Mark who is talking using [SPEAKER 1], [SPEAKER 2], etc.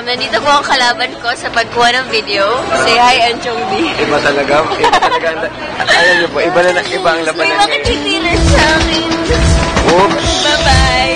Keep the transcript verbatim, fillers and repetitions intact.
[SPEAKER 1] Nandito po ang kalaban ko sa pagkuha ng video. Say hi, Anchong B.
[SPEAKER 2] Iba talaga. Iba talaga. Alam niyo po, iba na iba ang labanan.
[SPEAKER 1] May makikitilan sa akin.
[SPEAKER 2] Oops.
[SPEAKER 1] Bye-bye.